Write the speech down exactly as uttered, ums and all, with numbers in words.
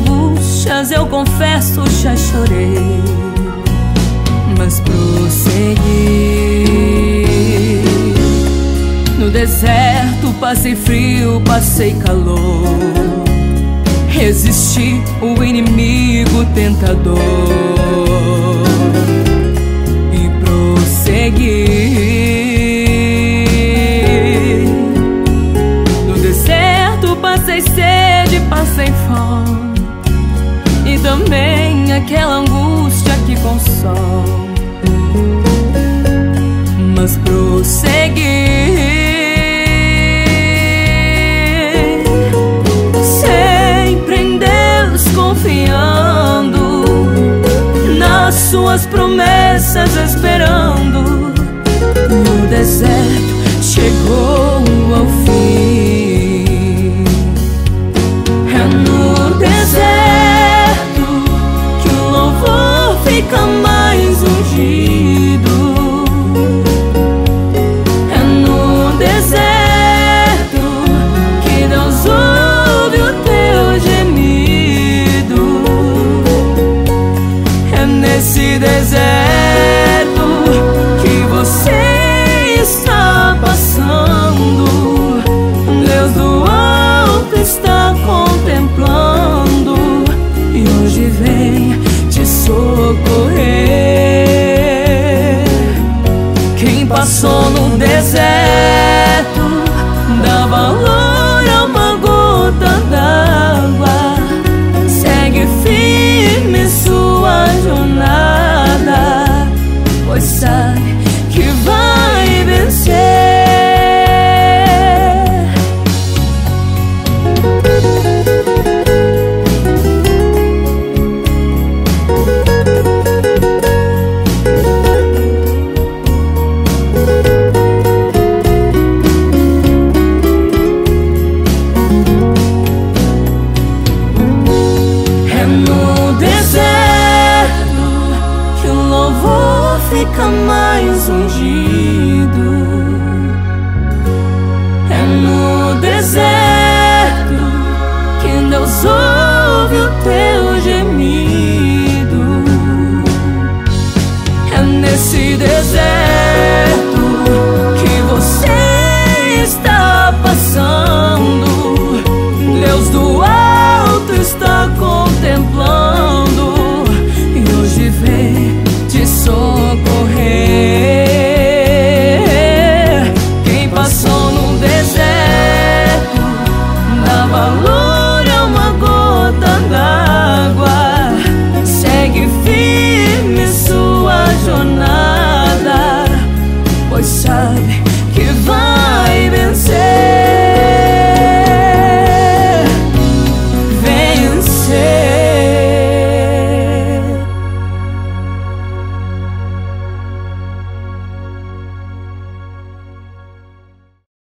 angústias eu confesso já chorei, mas prossegui. No deserto passei frio, passei calor, resisti o inimigo tentador e prossegui. No deserto passei sede, passei fome, e também aquela angústia que consome, mas prossegui. Confiando nas suas promessas, esperando. No deserto chegou ao fim. É no deserto que o louvor fica mais ungido. É no deserto que Deus ouve o teu gemido. Nesse deserto que você está passando, Deus do alto está contemplando e hoje vem te socorrer. Quem passou no deserto dá valor a uma gota d'água, segue firme sua jornada, pois sabe que vai vencer. É no deserto fica mais ungido.